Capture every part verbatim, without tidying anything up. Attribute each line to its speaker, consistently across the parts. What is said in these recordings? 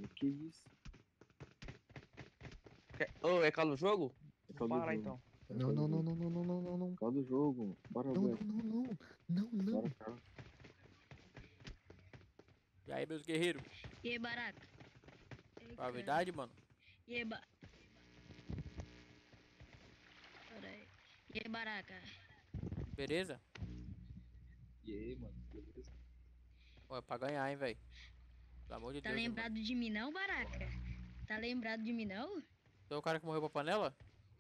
Speaker 1: velho. Que isso?
Speaker 2: Quer- Ô, é calo o jogo?
Speaker 1: É
Speaker 2: Vou
Speaker 1: caldo do
Speaker 2: parar
Speaker 1: jogo.
Speaker 2: então.
Speaker 1: É
Speaker 3: Não,
Speaker 1: caldo
Speaker 3: não,
Speaker 1: do
Speaker 3: não,
Speaker 1: jogo.
Speaker 3: não, não, não, não, não, não.
Speaker 1: Caldo do jogo. Bora,
Speaker 3: Não, não,
Speaker 1: velho.
Speaker 3: não, não. Não,
Speaker 1: Bora,
Speaker 3: não.
Speaker 1: cara.
Speaker 2: E aí, meus guerreiros?
Speaker 4: E aí, Baraca? Ei, cara.
Speaker 2: Suavidade, mano?
Speaker 4: E aí, ba... Pera aí. E aí, Baraca?
Speaker 2: Beleza?
Speaker 1: E aí, mano? Beleza?
Speaker 2: Pô, é pra ganhar, hein, velho? Pelo amor de
Speaker 4: Tá
Speaker 2: Deus, hein, mano.
Speaker 4: lembrado de mim não, Baraca? Tá lembrado de mim não?
Speaker 2: Tu é o cara que morreu pra panela?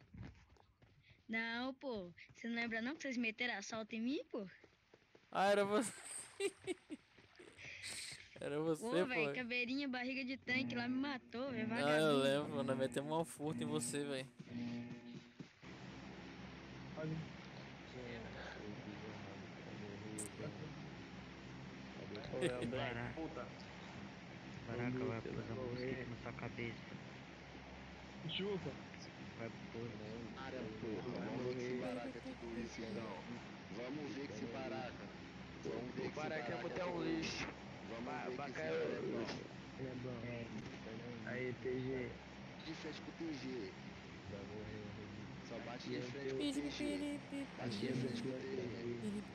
Speaker 4: Não, pô. Você não lembra não que vocês meteram assalto em mim, pô?
Speaker 2: Ah, era você. Era você,
Speaker 4: Ô,
Speaker 2: pô.
Speaker 4: velho, caveirinha, barriga de tanque lá me matou, velho,
Speaker 2: Ah, eu
Speaker 4: vagabundo.
Speaker 2: lembro, mano. Metemos uma furta em você, velho.
Speaker 3: Ô, é o Baraca.
Speaker 5: Puta.
Speaker 3: Baraca vai pôr a mosquito na sua cabeça.
Speaker 5: Chupa.
Speaker 3: Vai pôr.
Speaker 6: Área, porra. Vamos ver que se baraca é tudo isso, então. Vamos ver que se baraca. Vamos ver
Speaker 5: O
Speaker 6: que se
Speaker 5: Baraca é
Speaker 6: baraca é
Speaker 5: botar um
Speaker 6: tudo isso.
Speaker 5: lixo.
Speaker 6: Vamos
Speaker 5: Ba
Speaker 6: ver que esse
Speaker 5: Bacai
Speaker 6: cara é bom.
Speaker 3: Ele é bom. Aí, T G.
Speaker 6: De frente com o T G. Só bate
Speaker 3: Aqui é
Speaker 6: de
Speaker 3: o
Speaker 6: frente com o
Speaker 3: teu.
Speaker 6: T G. Bate
Speaker 3: Aqui
Speaker 6: de
Speaker 3: é o do
Speaker 6: frente com o
Speaker 3: clã
Speaker 6: T G.
Speaker 3: T G.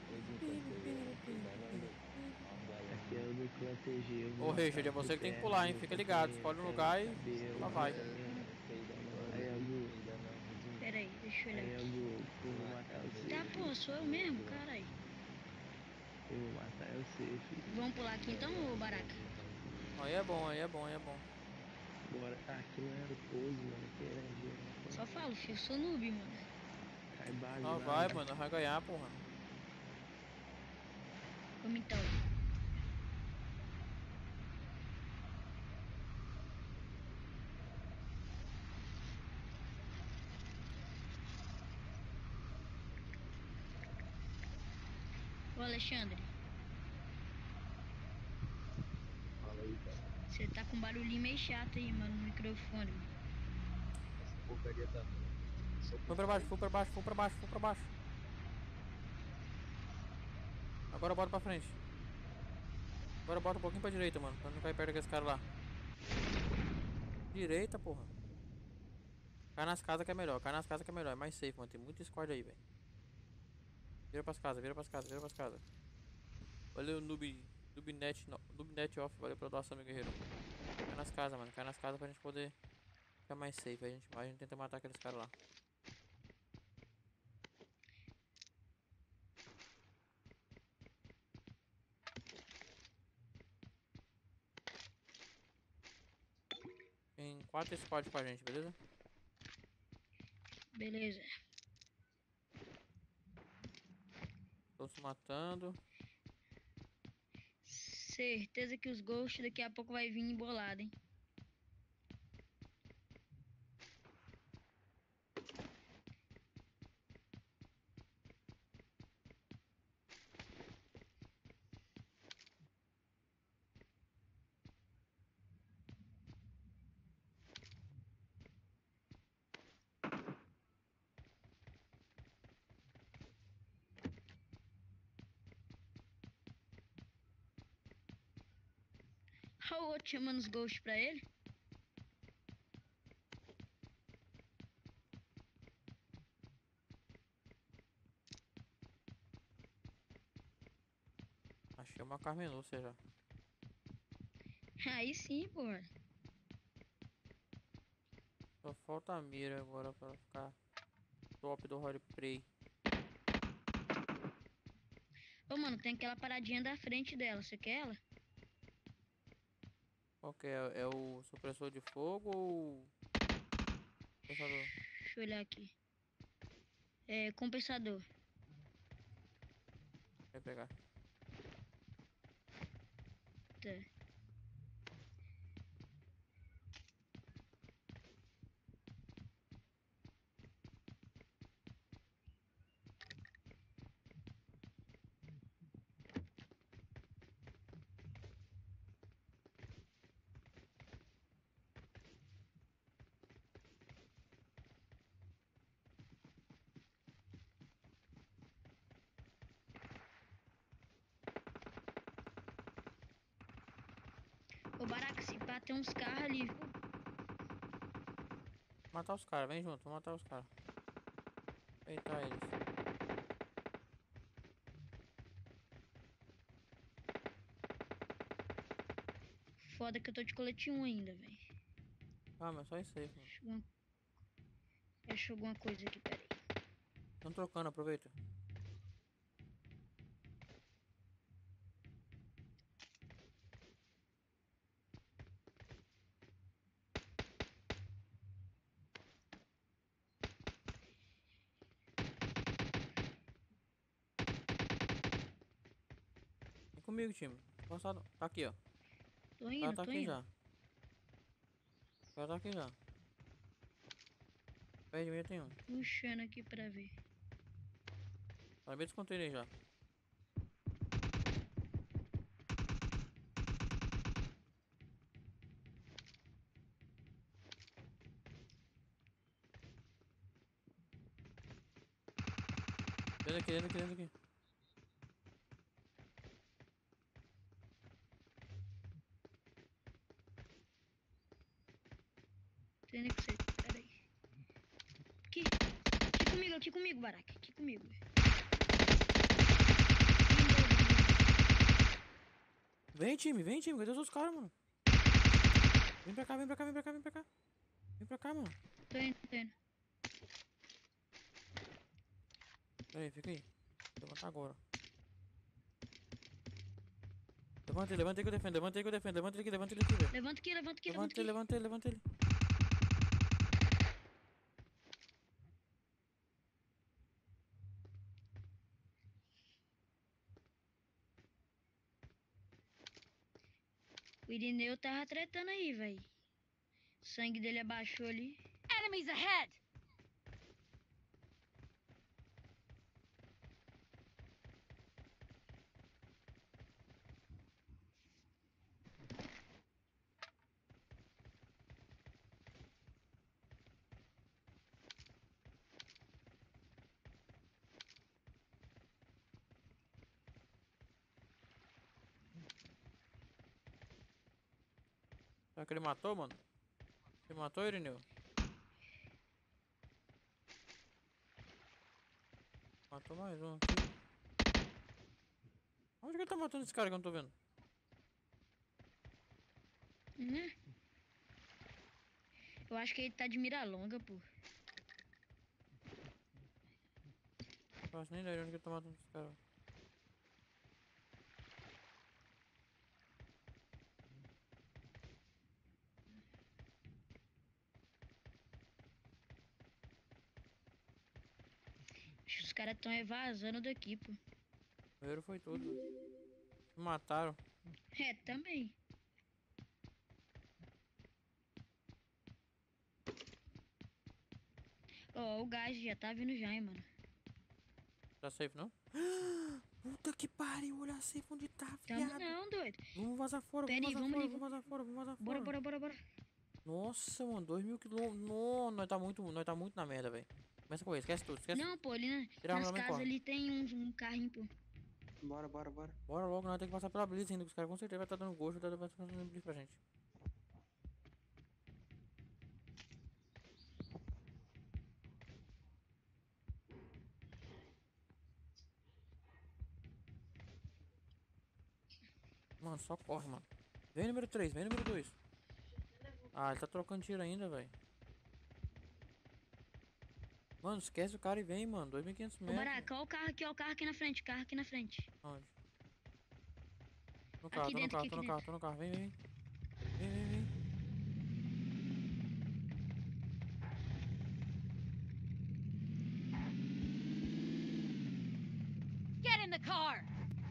Speaker 3: Aqui é o do clã T G. Eu vou
Speaker 2: Ô,
Speaker 3: matar
Speaker 2: Richard, é
Speaker 3: o seu
Speaker 2: você que tem que
Speaker 3: P R,
Speaker 2: pular, hein?
Speaker 3: meu
Speaker 2: Fica ligado.
Speaker 3: companheiro.
Speaker 2: Escolhe um
Speaker 3: Quero
Speaker 2: lugar e
Speaker 3: saber
Speaker 2: lá
Speaker 3: o
Speaker 2: vai.
Speaker 3: pensamento. Aí, Algu.
Speaker 4: Pera aí, deixa eu olhar
Speaker 3: Aí,
Speaker 4: aqui.
Speaker 3: Algu. Eu vou matar você,
Speaker 4: Tá, pô,
Speaker 3: filho.
Speaker 4: sou eu mesmo, carai.
Speaker 3: Eu vou matar você, filho.
Speaker 4: Vamos pular aqui então, ô Baraca?
Speaker 2: Aí é bom, aí é bom, aí é bom.
Speaker 3: Bora. Ah, aqui não era o pouso, mano. Aqui era agiota.
Speaker 4: Só falo, filho, eu sou noob, mano.
Speaker 3: Cai base
Speaker 2: Não,
Speaker 3: lá,
Speaker 2: vai,
Speaker 3: mano.
Speaker 2: mano. Vai ganhar, porra.
Speaker 4: Vamos então. Ô, Alexandre,
Speaker 1: Fala aí, cara.
Speaker 4: você tá com um barulhinho meio chato aí, mano, no microfone, mano.
Speaker 1: Essa porcaria tá ruim. Só
Speaker 2: Foi
Speaker 1: por
Speaker 2: pra baixo,
Speaker 1: sair.
Speaker 2: foi pra baixo, foi pra baixo, foi pra baixo. Agora bota pra frente. Agora bota um pouquinho pra direita, mano. Pra não cair perto daqueles caras lá. Direita, porra. Cai nas casas que é melhor, cai nas casas que é melhor. É mais safe, mano. Tem muito Discord aí, velho. Vira pras casas, vira pras casas, vira pras casas. Valeu, noob. Noobnet, no, Noobnet off. Valeu pela doação, meu guerreiro. Cai nas casas, mano. Cai nas casas pra gente poder ficar mais safe. Aí a gente, a gente tenta matar aqueles caras lá. Tem quatro squads com a gente, beleza?
Speaker 4: Beleza.
Speaker 2: Estão se matando.
Speaker 4: Certeza que os ghosts daqui a pouco vai vir embolado, hein? Olha o outro chamando os ghosts pra ele.
Speaker 2: Achei uma Carmenúcia já.
Speaker 4: Aí sim, porra.
Speaker 2: Só falta a mira agora pra ficar top do roleplay.
Speaker 4: Ô, mano, tem aquela paradinha da frente dela. Você quer ela?
Speaker 2: Qual que é? É o supressor de fogo ou... Pensador?
Speaker 4: Deixa eu olhar aqui. É, compensador.
Speaker 2: Vai pegar.
Speaker 4: Tá. tem uns carros ali.
Speaker 2: Matar os caras, vem junto, vamos matar os caras. Peitar eles.
Speaker 4: Foda que eu tô de colete um ainda, velho.
Speaker 2: Ah, mas só isso aí, mano.
Speaker 4: Achou alguma... Achou alguma coisa aqui, peraí.
Speaker 2: Tão trocando, aproveita. Vem comigo, time. Passado. Tá aqui, ó.
Speaker 4: Tô
Speaker 2: O cara
Speaker 4: indo,
Speaker 2: tá
Speaker 4: tô
Speaker 2: aqui
Speaker 4: indo.
Speaker 2: já. O cara tá aqui já. Perto de mim tem um.
Speaker 4: Puxando aqui pra ver.
Speaker 2: Tá no meio dos containers já. Dentro aqui, dentro aqui, dentro aqui.
Speaker 4: Tô indo com você, peraí. Aqui. Aqui comigo, aqui comigo, Baraca. Aqui comigo.
Speaker 2: Vem, time, vem, time. Cadê os outros caras, mano? Vem pra cá, vem pra cá, vem pra cá, vem pra cá. Vem pra cá, mano.
Speaker 4: Tô indo, tô indo.
Speaker 2: Pera aí, fica aí. Levanta agora. Levanta ele, levanta ele que eu defendo, levanta ele que eu defendo, levanta ele aqui, levanta ele aqui, velho.
Speaker 4: Levanta aqui, levanta aqui, levanta
Speaker 2: Levanta
Speaker 4: aqui.
Speaker 2: ele, levanta ele, levanta ele.
Speaker 4: O Irineu tava tretando aí, velho. O sangue dele abaixou ali.
Speaker 7: Enemies ahead!
Speaker 2: Será que ele matou, mano? Ele matou, Irineu? Matou mais um aqui. Onde que ele tá matando esse cara que eu não tô vendo?
Speaker 4: Uhum. Eu acho que ele tá de mira longa, pô.
Speaker 2: Não faço nem ideia de onde que ele tá matando esse cara.
Speaker 4: Acho que os caras tão evasando daqui, pô.
Speaker 2: Primeiro foi tudo. Me mataram.
Speaker 4: É, também. Ó, o gás já tá vindo já, hein, mano.
Speaker 2: Tá safe, não? Puta que pariu, olha a safe onde tá,
Speaker 4: Tamo
Speaker 2: viado.
Speaker 4: não, doido.
Speaker 2: Vamos vazar fora,
Speaker 4: Pera
Speaker 2: vamos
Speaker 4: aí,
Speaker 2: vazar
Speaker 4: vamos
Speaker 2: fora,
Speaker 4: ali,
Speaker 2: vamos vazar fora, vamos vazar
Speaker 4: Bora,
Speaker 2: fora.
Speaker 4: bora, bora, bora.
Speaker 2: Nossa, mano, dois mil quilômetros. Não, nós tá muito, nós tá muito na merda, velho. Começa com ele, esquece tudo, esquece
Speaker 4: Não, pô, ali na-
Speaker 2: Tira a arma
Speaker 4: nas
Speaker 2: da minha
Speaker 4: casas
Speaker 2: corda.
Speaker 4: ali tem um, um carrinho, pô.
Speaker 3: Bora, bora, bora.
Speaker 2: Bora logo, nós temos que passar pela blitz ainda, que os caras com certeza vai estar dando gosto, vai estar fazendo blitz pra gente. Mano, só corre, mano. Vem número três, vem número dois. Ah, ele tá trocando tiro ainda, velho. Mano, esquece o cara e vem, mano. dois mil e quinhentos
Speaker 4: Ô,
Speaker 2: metros.
Speaker 4: Baraca, ó o carro aqui, ó o carro aqui na frente, carro aqui na frente.
Speaker 2: Onde? No carro,
Speaker 4: Aqui
Speaker 2: tô no
Speaker 4: dentro,
Speaker 2: carro,
Speaker 4: aqui
Speaker 2: tô no
Speaker 4: dentro.
Speaker 2: carro, tô no carro. Vem, vem, vem. Vem, vem, vem.
Speaker 7: Get in the car!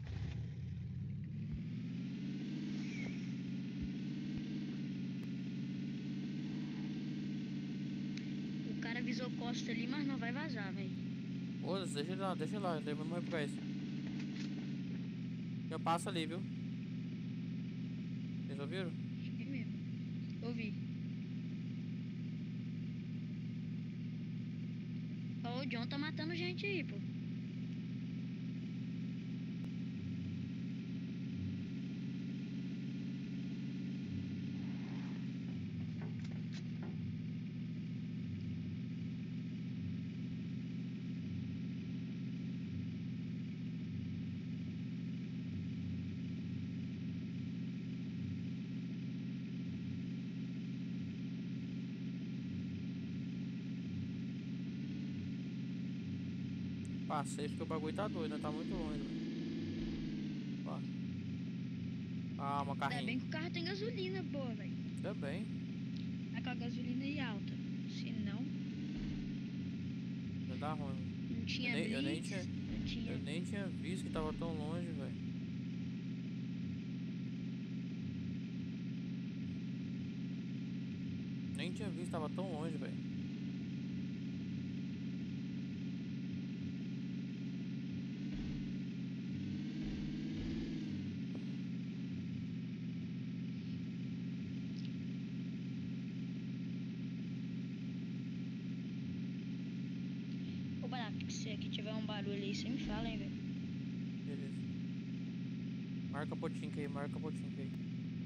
Speaker 4: O cara avisou Costa ali, mas não vai vazar, velho.
Speaker 2: Foda-se, deixa ele lá, deixa ele lá. Ele vai morrer pro gás. Eu passo ali, viu? Vocês ouviram?
Speaker 4: Acho que é mesmo. Ouvi. Ó, o John tá matando gente aí, pô.
Speaker 2: Passei porque o bagulho tá doido, né? Tá muito longe, velho. Ó. Calma,
Speaker 4: Ainda
Speaker 2: carrinho.
Speaker 4: bem que o carro tem gasolina boa, velho.
Speaker 2: Ainda bem.
Speaker 4: Aquela gasolina aí alta. Se não,
Speaker 2: Vai dar ruim.
Speaker 4: não tinha
Speaker 2: Eu nem- eu nem
Speaker 4: blitz,
Speaker 2: tinha-
Speaker 4: não tinha...
Speaker 2: Eu nem tinha visto que tava tão longe, velho. Nem tinha visto que tava tão longe, velho.
Speaker 4: Ô, Barato, que se aqui tiver um barulho aí, você me fala, hein, velho.
Speaker 2: Beleza. Marca a potinca aí, marca a potinca aí.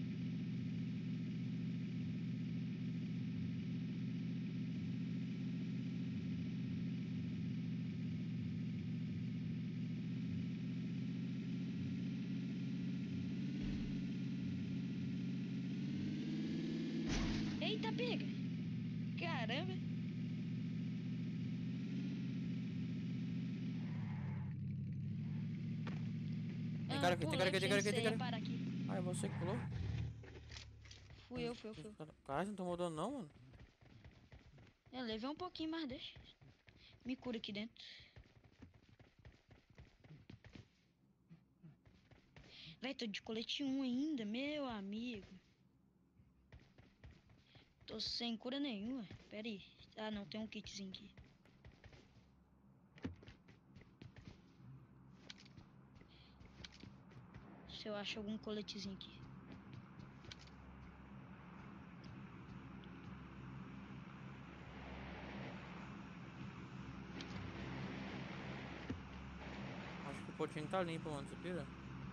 Speaker 4: Eita, pega! Caramba!
Speaker 2: Tem cara aqui, tem cara aqui, tem cara aqui, tem cara aqui.
Speaker 4: Para aqui.
Speaker 2: Ah, é você que pulou?
Speaker 4: Fui eu, fui eu, fui eu.
Speaker 2: Cara, você não tomou dano não, mano?
Speaker 4: Eu levei um pouquinho, mas deixa. Me cura aqui dentro. Véi, tô de colete um ainda, meu amigo. Tô sem cura nenhuma. Pera aí. Ah, não, tem um kitzinho aqui. Se eu acho algum coletezinho aqui.
Speaker 2: Acho que o potinho tá limpo, mano, você pira?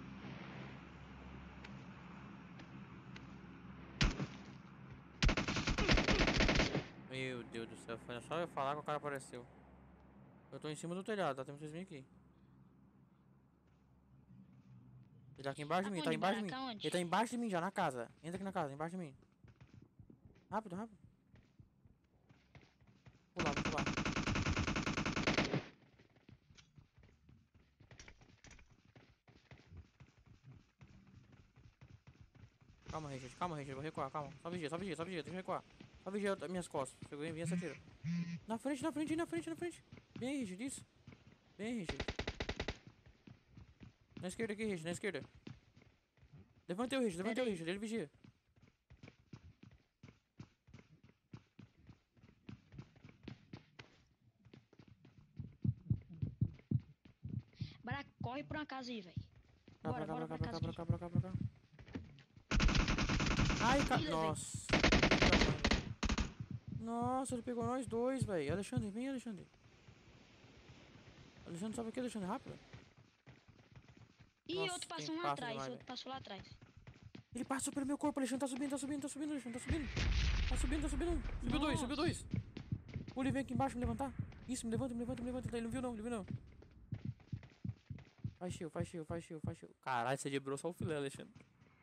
Speaker 2: Meu Deus do céu, foi só eu falar que o cara apareceu. Eu tô em cima do telhado, tá? Tem vocês virem aqui. Ele tá aqui embaixo de mim, tá
Speaker 4: Aonde,
Speaker 2: embaixo de mim.
Speaker 4: Baraca, aonde?
Speaker 2: Ele tá embaixo de mim já, na casa. Entra aqui na casa, embaixo de mim. Rápido, rápido. Pular, vou pular. Calma, Richard, calma, Richard, vou recuar, calma. Só vigia, só vigia, só vigia, deixa eu recuar. Só vigia as minhas costas. Chegou em mim, essa tira. Na frente, na frente, na frente, na frente. Vem aí, Richard, isso. Vem aí, Richard. Na esquerda aqui, Richard, na esquerda. Levantei o Richard, levantei o
Speaker 4: Pera aí.
Speaker 2: Richard, ele vigia.
Speaker 4: Baraca, corre pra uma casa aí, velho.
Speaker 2: Pra
Speaker 4: Bora,
Speaker 2: cá,
Speaker 4: bora
Speaker 2: pra
Speaker 4: pra
Speaker 2: cá,
Speaker 4: casa
Speaker 2: pra
Speaker 4: aqui.
Speaker 2: cá, pra cá, pra cá. Ai, ca...
Speaker 4: Ih, levei.
Speaker 2: Nossa. Nossa, ele pegou nós dois, velho. Alexandre, vem, Alexandre. Alexandre, sobe aqui, Alexandre, rápido.
Speaker 4: Ih,
Speaker 2: Nossa,
Speaker 4: outro
Speaker 2: tem
Speaker 4: passou um lá
Speaker 2: passo
Speaker 4: atrás,
Speaker 2: demais,
Speaker 4: outro
Speaker 2: velho.
Speaker 4: passou lá atrás.
Speaker 2: Ele passou pelo meu corpo, Alexandre, tá subindo, tá subindo, tá subindo, Alexandre, tá subindo. Tá subindo, tá subindo. Subiu dois,
Speaker 4: Nossa.
Speaker 2: subiu dois. Ô, ele vem aqui embaixo me levantar. Isso, me levanta, me levanta, me levanta. Ele não viu não, ele viu não. Faz shield, faz shield, faz shield, faz shield. Caralho, você debrou só o filé, Alexandre.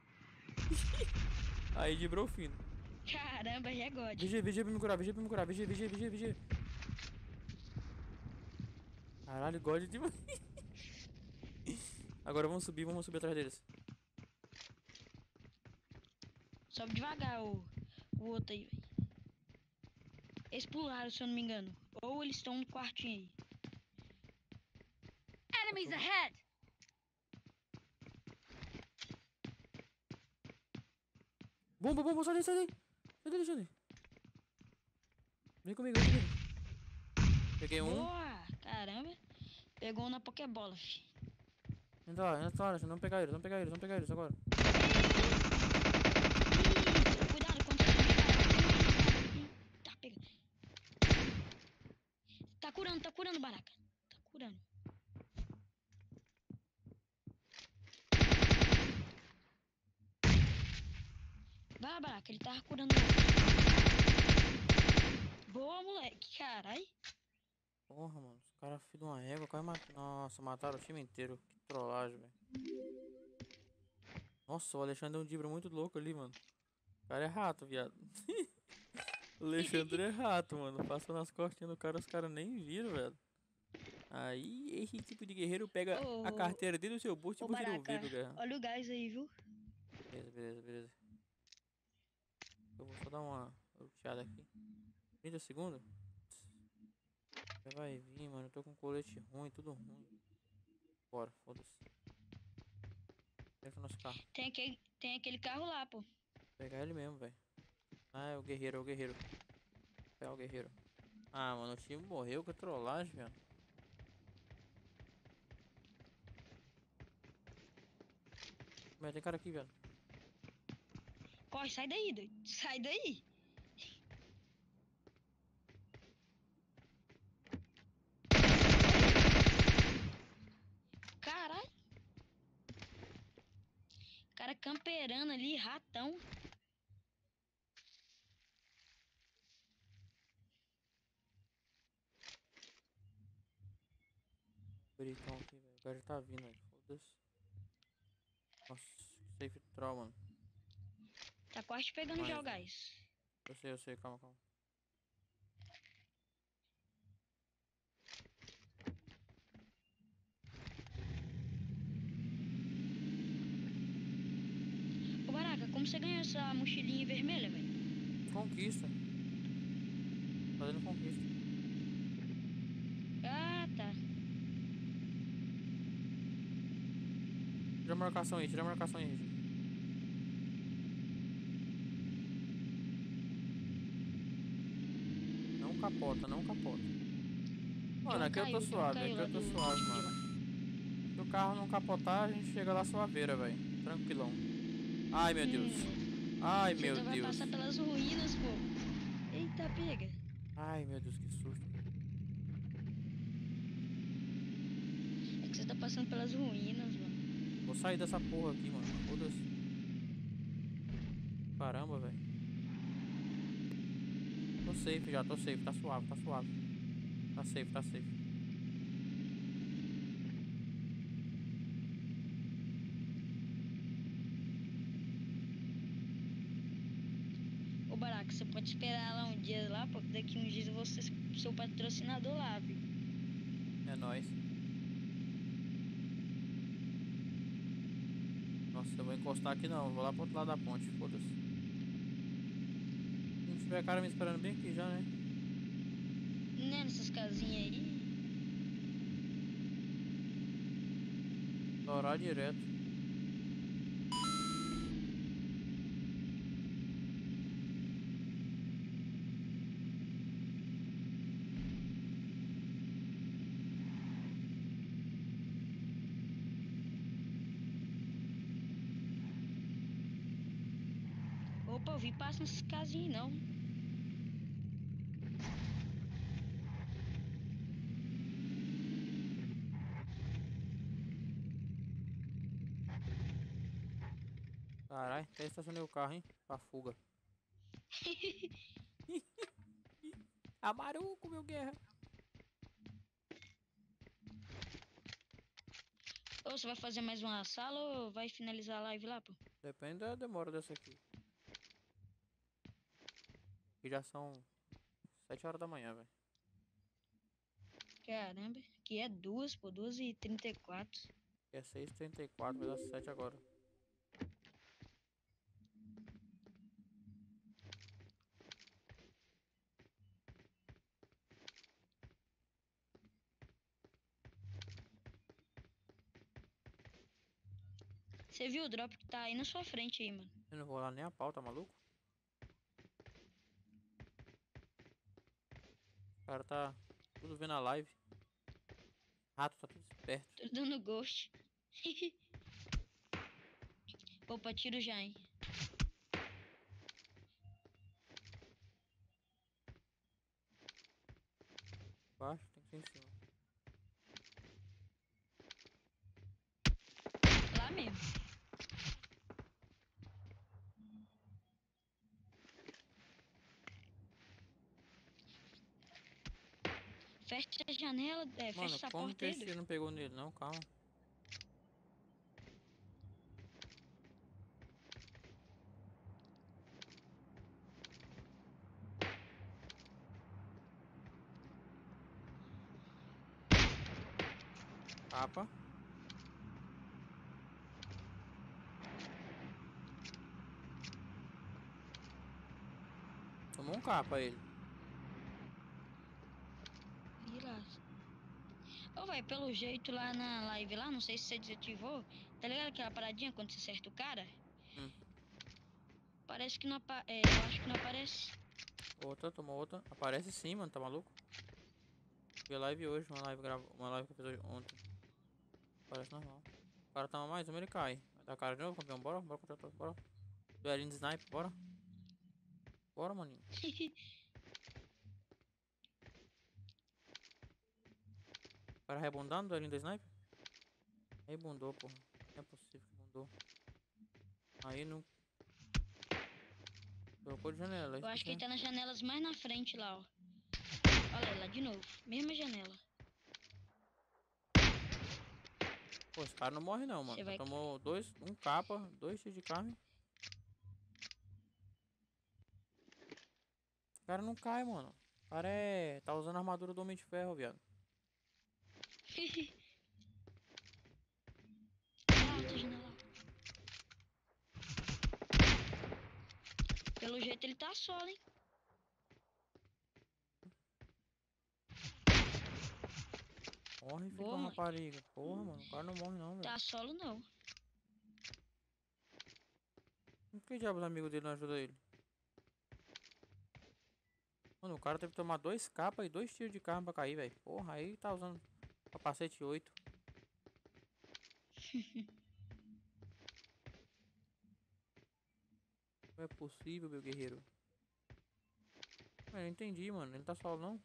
Speaker 2: Aí debrou o fino.
Speaker 4: Caramba, é God.
Speaker 2: Vigia, vigia pra me curar, vigia pra me curar, vigia, vigia, vigia, vigia. Caralho, God demais. Agora vamos subir, vamos subir atrás deles.
Speaker 4: Sobe devagar o, o outro aí, velho. Eles pularam, se eu não me engano. Ou eles estão no quartinho aí.
Speaker 7: Enemies ahead!
Speaker 2: Bomba, bomba, sai daí, sai daí. Sai daí, Alexandre. Vem comigo, vem comigo. Peguei um.
Speaker 4: Boa! Caramba. Pegou um na Pokébola, fi.
Speaker 2: Entra lá, entra lá, Alexandre. Vamos pegar eles, vamos pegar eles, vamos pegar eles agora.
Speaker 4: Ih, cuidado quando você subir. Ih, tá pegando. Tá curando, tá curando, Baraca. Tá curando. Vai, Baraca, ele tava curando. Boa, moleque. Carai.
Speaker 2: Porra, mano. Os caras filham de uma régua, quase mataram. Nossa, mataram o time inteiro. Que trollagem, velho. Nossa, o Alexandre é um dibra muito louco ali, mano. O cara é rato, viado. O Alexandre é rato, mano. Passou nas costinhas do cara, os caras nem viram, velho. Aí, esse tipo de guerreiro pega
Speaker 4: Ô,
Speaker 2: a carteira dentro do seu bolso e
Speaker 4: Ô,
Speaker 2: puxa ele
Speaker 4: Baraka,
Speaker 2: ouvido, guerra.
Speaker 4: olha o gás aí, viu?
Speaker 2: Beleza, beleza, beleza. Eu vou só dar uma luteada aqui. trinta segundos? Já vai vir, mano. Eu tô com colete ruim, tudo ruim. Bora, foda-se. Entra no nosso carro.
Speaker 4: Tem aquele, tem aquele carro lá, pô.
Speaker 2: Vou pegar ele mesmo, velho. Ah, é o guerreiro, é o guerreiro. É o guerreiro. Ah, mano, o time morreu com a trollagem, velho. Mas tem cara aqui, velho.
Speaker 4: Corre, sai daí, doido. Sai daí. Caralho. Cara camperando ali, ratão.
Speaker 2: Britão aqui, velho. O cara já tá vindo, velho. Foda-se. Nossa, que safe troll, mano.
Speaker 4: Tá quase pegando
Speaker 2: Mais
Speaker 4: já o
Speaker 2: um.
Speaker 4: gás.
Speaker 2: Eu sei, eu sei. Calma, calma.
Speaker 4: Ô, Baraka, como você ganhou essa mochilinha vermelha, velho?
Speaker 2: Conquista. Fazendo conquista.
Speaker 4: Ah, tá.
Speaker 2: Tira a marcação aí, tira a marcação aí, Richard. Não capota, não capota. Mano,
Speaker 4: John
Speaker 2: aqui eu tô
Speaker 4: caiu, John
Speaker 2: suave,
Speaker 4: caiu
Speaker 2: aqui
Speaker 4: lá
Speaker 2: eu tô
Speaker 4: do
Speaker 2: suave,
Speaker 4: time de
Speaker 2: mano.
Speaker 4: lá.
Speaker 2: Se o carro não capotar, a gente chega lá suaveira, velho. Tranquilão. Ai, meu Deus.
Speaker 4: Hum,
Speaker 2: Ai,
Speaker 4: você
Speaker 2: meu
Speaker 4: ainda vai
Speaker 2: Deus.
Speaker 4: passar pelas ruínas, pô. Eita, pega.
Speaker 2: Ai, meu Deus, que susto.
Speaker 4: É que você tá passando pelas ruínas, mano.
Speaker 2: Vou sair dessa porra aqui, mano. Foda-se. Caramba, velho. Tô safe já, tô safe. Tá suave, tá suave. Tá safe, tá safe.
Speaker 4: Ô, Baraka, você pode esperar lá um dia lá, pô. Daqui uns dias eu vou ser seu patrocinador lá, viu?
Speaker 2: É nóis. Nossa, eu vou encostar aqui não. Vou lá pro outro lado da ponte. Foda-se. Se não tiver cara me esperando bem aqui já, né?
Speaker 4: Né, nessas casinhas aí.
Speaker 2: Estourar direto.
Speaker 4: Opa, eu vi passo nessas casinhas, não.
Speaker 2: Caralho, até estacionei o carro, hein? Pra fuga. Amaruco, meu guerra.
Speaker 4: Ô, você vai fazer mais uma sala ou vai finalizar a live lá, pô?
Speaker 2: Depende da demora dessa aqui. Que já são sete horas da manhã, velho.
Speaker 4: Caramba, que é duas, pô, duas e trinta e quatro.
Speaker 2: Que é seis e trinta e quatro, vai dar sete agora.
Speaker 4: Você viu o drop que tá aí na sua frente aí, mano?
Speaker 2: Eu não vou lá nem a pau, tá maluco? O cara tá tudo vendo a live. Rato tá tudo esperto.
Speaker 4: Tô dando ghost. Opa, tiro já, hein?
Speaker 2: Baixo, tem que ser em cima.
Speaker 4: Lá mesmo. Fecha a janela, é, fecha
Speaker 2: Mano,
Speaker 4: essa
Speaker 2: como
Speaker 4: porta
Speaker 2: que
Speaker 4: aí,
Speaker 2: esse tiro
Speaker 4: doido.
Speaker 2: não pegou nele? Não, calma. capa. Tomou um capa ele.
Speaker 4: Viraço. Ô, vai, pelo jeito lá na live lá, não sei se você desativou. Tá ligado aquela paradinha quando você acerta o cara?
Speaker 2: Hum.
Speaker 4: Parece que não apa é, eu acho que não aparece.
Speaker 2: Outra, tomou outra. Aparece sim, mano, tá maluco? Vi live hoje, uma live grava... uma live que eu fiz hoje, ontem. Parece normal. O cara toma mais uma, ele cai. Vai dar cara de novo, campeão. Bora, bora contratar, bora. Duelinho de sniper, bora. Bora, maninho. O cara rebundando, duelinho de sniper? Rebundou, porra. Não é possível que rebundou. Aí não. Trocou de janela.
Speaker 4: Eu acho que ele
Speaker 2: esqueci.
Speaker 4: tá nas janelas mais na frente lá, ó. Olha aí, lá de novo. Mesma janela.
Speaker 2: Pô, esse cara não morre não, mano.
Speaker 4: Você
Speaker 2: Já
Speaker 4: vai-
Speaker 2: tomou dois, um capa, dois tiros de carne. O cara não cai, mano. O cara é. Tá usando a armadura do Homem de Ferro, viado.
Speaker 4: Ah, outra janela. Pelo jeito ele tá solo, hein?
Speaker 2: Morre, filho
Speaker 4: Boa,
Speaker 2: da
Speaker 4: mano.
Speaker 2: rapariga. Porra, mano. O cara não morre não, velho.
Speaker 4: Tá solo não.
Speaker 2: Por que diabos os amigos dele não ajudam ele? Mano, o cara teve que tomar dois capas e dois tiros de carne pra cair, velho. Porra, aí tá usando capacete oito. Não é possível, meu guerreiro. Eu não entendi, mano. Ele tá solo não?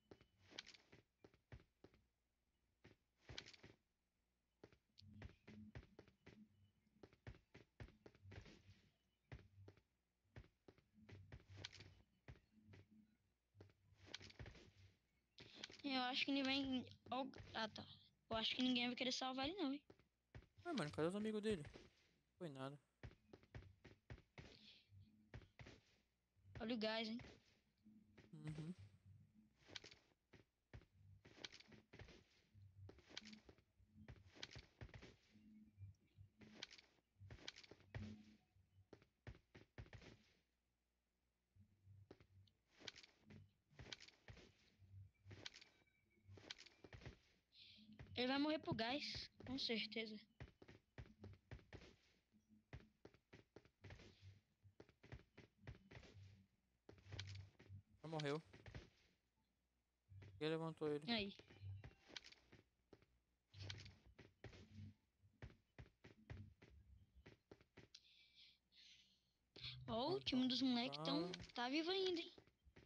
Speaker 4: Eu acho que ninguém. Ó, ah, tá. Eu acho que ninguém vai querer salvar ele, não, hein?
Speaker 2: Ué, mano, cadê os amigos dele? Foi nada.
Speaker 4: Olha o gás, hein?
Speaker 2: Uhum.
Speaker 4: Ele vai morrer pro gás, com certeza.
Speaker 2: Já morreu. Quem levantou ele?
Speaker 4: Aí. Ó, o time dos moleques tão. Tá vivo ainda, hein?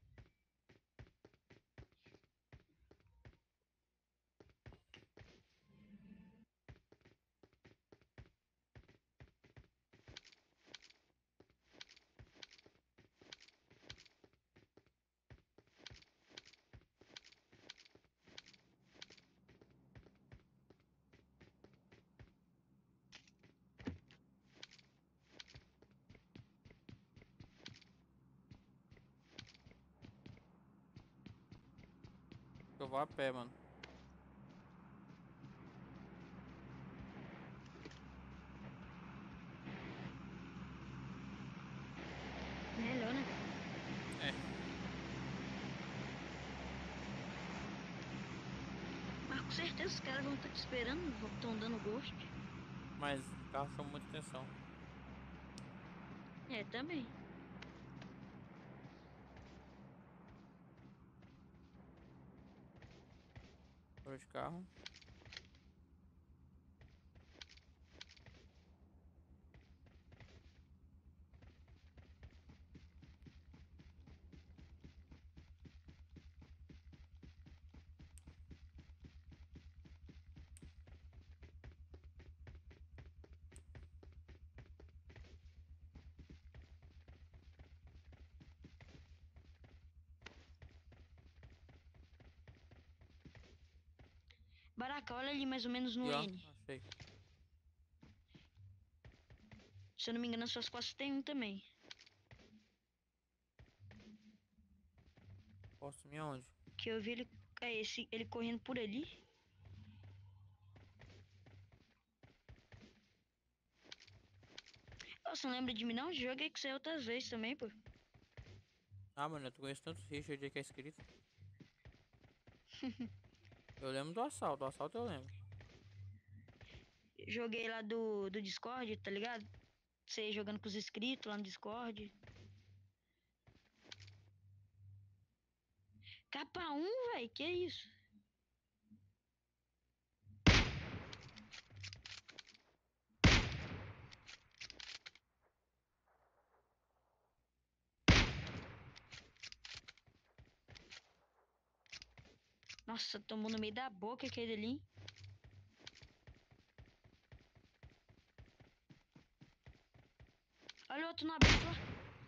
Speaker 2: Eu vou a pé, mano.
Speaker 4: Melhor, né?
Speaker 2: É.
Speaker 4: Mas com certeza os caras vão estar te esperando, estão dando gosto.
Speaker 2: Mas o carro chama muita atenção.
Speaker 4: É, também.
Speaker 2: Fora de carro.
Speaker 4: Baraca, olha ali mais ou menos no
Speaker 2: E ó,
Speaker 4: N.
Speaker 2: achei.
Speaker 4: Se eu não me engano, nas suas costas tem um também.
Speaker 2: Posso me onde?
Speaker 4: Que eu vi ele. É esse, ele correndo por ali. você não lembra de mim não? Joguei com você outras vezes também, pô.
Speaker 2: Ah, mano, eu conheço tantos Richard aí que é escrito. Eu lembro do assalto, do assalto eu lembro.
Speaker 4: Joguei lá do, do Discord, tá ligado? Você jogando com os inscritos lá no Discord. Capa um, velho, que isso? Nossa, tomou no meio da boca aquele ali. Olha o outro no aberto lá.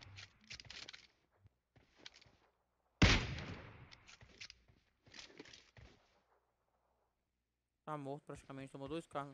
Speaker 2: Tá morto praticamente, tomou dois carros.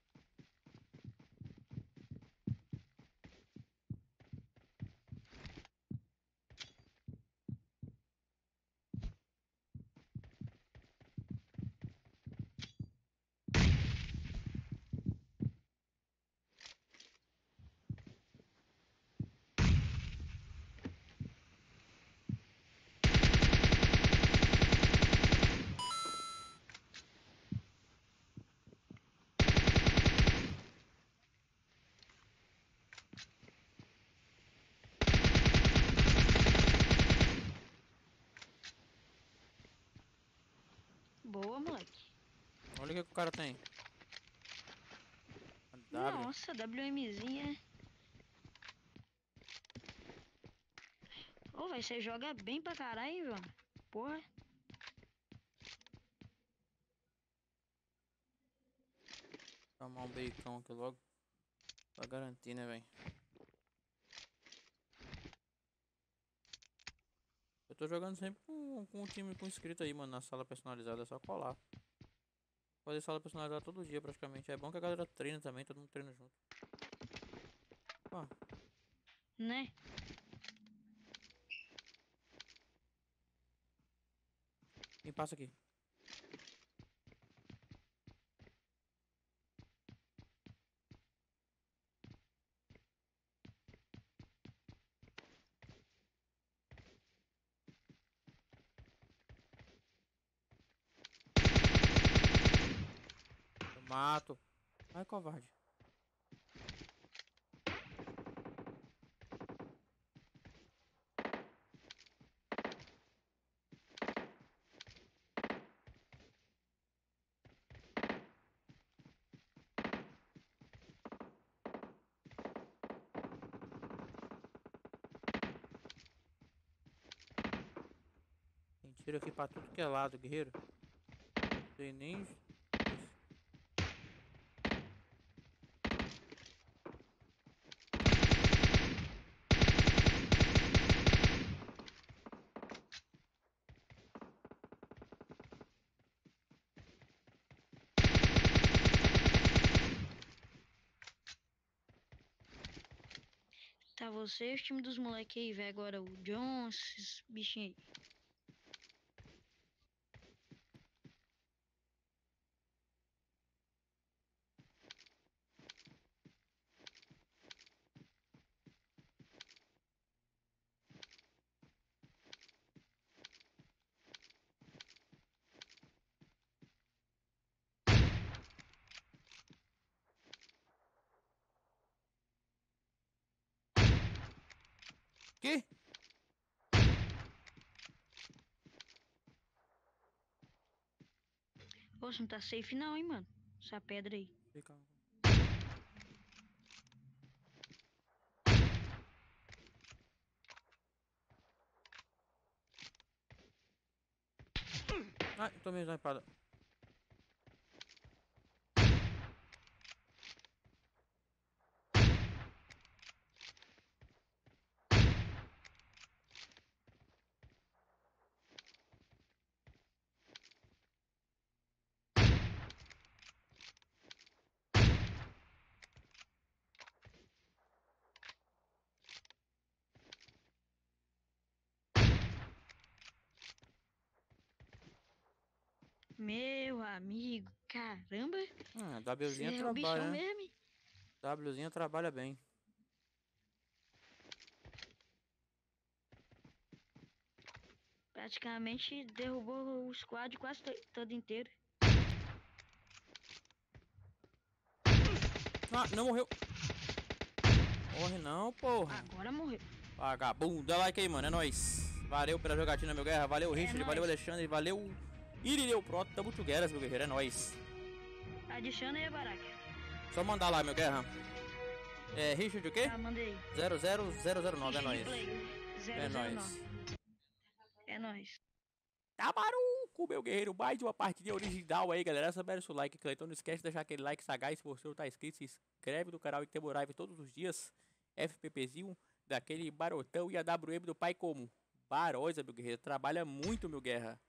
Speaker 4: Boa, moleque.
Speaker 2: Olha o que, que o cara tem. A W.
Speaker 4: Nossa, WMzinha. Ô, velho, você joga bem pra caralho, mano. Porra.
Speaker 2: Tomar um bacon aqui logo. Pra garantir, né, velho? Eu tô jogando sempre com, com um time com inscrito aí, mano, na sala personalizada, é só colar. Fazer sala personalizada todo dia, praticamente. É bom que a galera treina também, todo mundo treina junto. Ó,
Speaker 4: Né?
Speaker 2: quem passa aqui? Eu mato. Ai, covarde. Tem tiro aqui pra tudo que é lado, guerreiro. Não tem nem...
Speaker 4: Tá você e o time dos moleques aí, velho. Agora o Jones, esses bichinhos aí.
Speaker 2: Que?
Speaker 4: Ô, você não tá safe não, hein, mano. Essa pedra aí.
Speaker 2: Fica... Ai, tomei snipada.
Speaker 4: Meu amigo, caramba.
Speaker 2: Hum, a
Speaker 4: Você
Speaker 2: Wzinha
Speaker 4: é o bichão
Speaker 2: trabalha, né?
Speaker 4: mesmo, hein?
Speaker 2: Wzinha trabalha bem.
Speaker 4: Praticamente derrubou o squad quase to- todo inteiro.
Speaker 2: Ah, não morreu. Morre não, porra.
Speaker 4: Agora morreu.
Speaker 2: Vagabundo. Dá like aí, mano. É nóis. Valeu pela jogatina, meu guerra. Valeu, Richard.
Speaker 4: nóis.
Speaker 2: Valeu, Alexandre. Valeu, Irineu Proto. Tamo together, meu guerreiro. É nóis.
Speaker 4: Adiciona aí, Baraca.
Speaker 2: Só mandar lá, meu guerra. É, Richard o quê?
Speaker 4: Tá, mandei.
Speaker 2: zero zero zero zero nove. É
Speaker 4: Richard
Speaker 2: nóis.
Speaker 4: Player,
Speaker 2: É
Speaker 4: zero zero
Speaker 2: nóis.
Speaker 4: nove. É nóis.
Speaker 2: Tá maluco, meu guerreiro. Mais uma partida original aí, galera. Essa merece o like, então não esquece de deixar aquele like sagaz. Se você não tá inscrito, se inscreve no canal e tem live todos os dias. FPPzinho, daquele barotão e a W M do pai como Barosa, meu guerreiro. Trabalha muito, meu guerra.